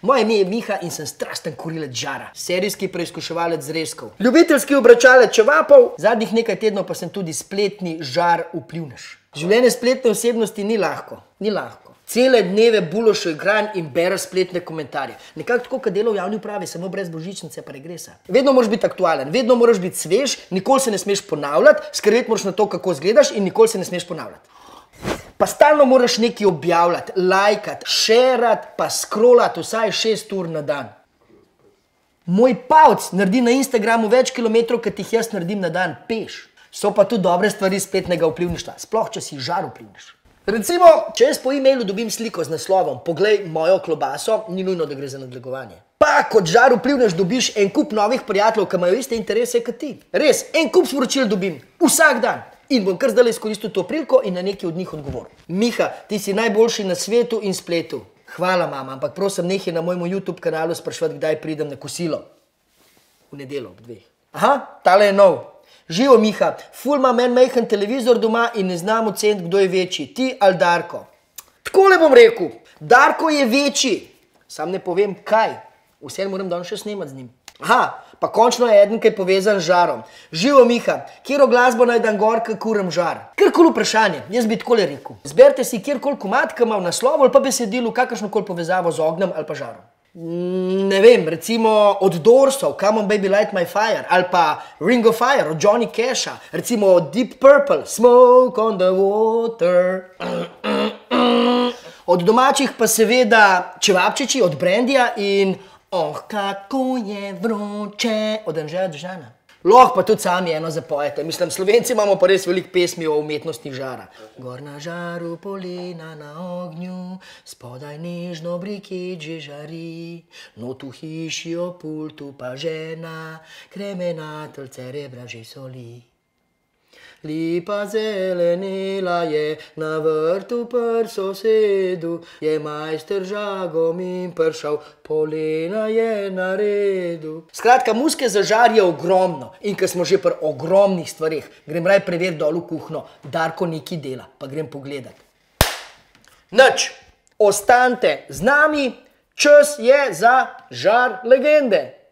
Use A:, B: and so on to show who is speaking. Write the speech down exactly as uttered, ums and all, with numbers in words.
A: Moje ime je Miha in sem strasten kurilec žara. Serijski preizkuševalec zrezkov. Ljubiteljski obračalec čevapov. Zadnjih nekaj tednov pa sem tudi spletni žar vplivnež. Življenje spletne osebnosti ni lahko. Ni lahko. Cele dneve bulošo igranj in bereš spletne komentarje. Nekako tako, kot delo v javni upravi, samo brez božičnice pa regresa. Vedno moraš biti aktualen, vedno moraš biti svež, nikoli se ne smeš ponavljati, skrbeti moraš na to, kako izgledaš in nikoli se ne smeš ponavljati. Pa stalno moraš nekaj objavljati, lajkati, šerati, pa scrollati vsaj šest ur na dan. Moj pavc naredi na Instagramu več kilometrov, kot jih jaz naredim na dan peš. So pa tudi dobre stvari spletnega vplivništva, sploh če si žar vplivniš. Recimo, če jaz po e-mailu dobim sliko z naslovom "Poglej mojo klobaso", ni nujno, da gre za nadlegovanje. Pa kot žar vplivnež dobiš en kup novih prijateljev, ki imajo iste interese kot ti. Res, en kup sporočil dobim, vsak dan. In bom kar zdaj izkoristil to priliko in na nekaj od njih odgovoril. Miha, ti si najboljši na svetu in spletu. Hvala, mama, ampak prosim, nehaj na mojemu YouTube kanalu spraševati, kdaj pridem na kosilo. V nedeljo ob dveh. Aha, tale je nov. Živo, Miha, ful imam en majhen televizor doma in ne znam oceniti, kdo je večji, ti ali Darko. Takole bom rekel, Darko je večji, sam ne povem kaj, vseeno moram danes še snemati z njim. Aha, pa končno je eden, ki je povezan z žarom. Živo, Miha, kjero glasbo naj dam gor, ko kuram žar? Kjerkoli vprašanje, jaz bi takole rekel. Zberite si kjerkoli komad, ki ima v naslovu ali pa besedilu kakršnokoli povezavo z ognjem ali pa žarom. Ne vem, recimo od Doorsov, Come on baby light my fire, ali pa Ring of Fire od Johnny Casha, recimo od Deep Purple, Smoke on the water. Od domačih pa seveda Čevapčiči od Brandija in Oh, kako je vroče od Anžeja Dežana. Lahko pa tudi sami eno zapojete. Mislim, Slovenci imamo pa res veliko pesmi o umetnosti žara. Gor na žaru, polena na ognju, spodaj nežno brikeč že žari, not v hiši o pultu pa žena, kremenateljce rebra že soli. Lipa zelenela je, na vrtu pri sosedu, je majster žagom in pršal, polena je na redu. Skratka, muzike za žar je ogromno in ko smo že pri ogromnih stvareh, grem raj preveriti dol v kuhno, Darko nekaj dela, pa grem pogledat. Nič, ostanite z nami, čas je za žar legende.